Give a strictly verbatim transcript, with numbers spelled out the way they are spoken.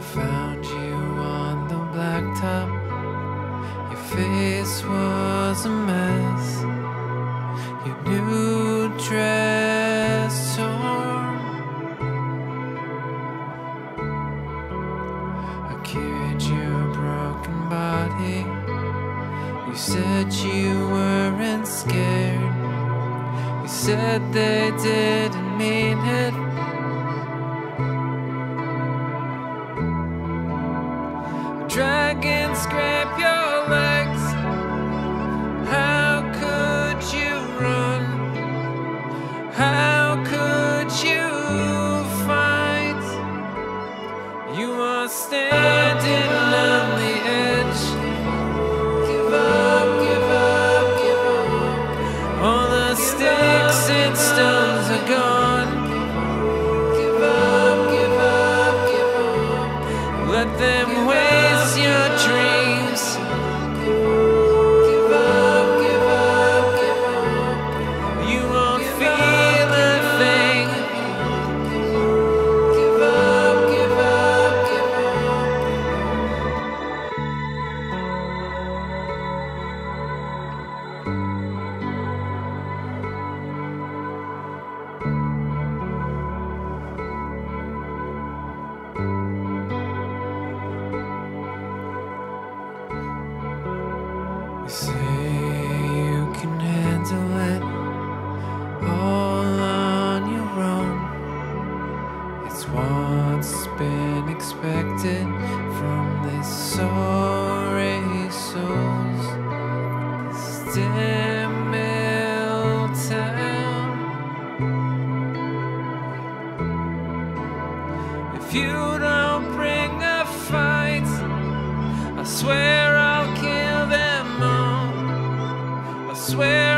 found you on the blacktop. Your face was a mess, your new dress torn. I carried your broken body. You said you weren't scared. You said they didn't mean it. Dragons scrape your legs. How could you run? How could you fight? You are standing on the edge. Give up, give up, give up. All the sticks and stones are gone. Give up, give up, give up. Let them waste your dreams. Give up, give up, give up. You won't feel a thing. Give up, give up, give You say you can handle it all on your own. It's what's been expected from these sorry souls. Stimmel town. If you don't bring a fight, I swear I'll kill them all. I swear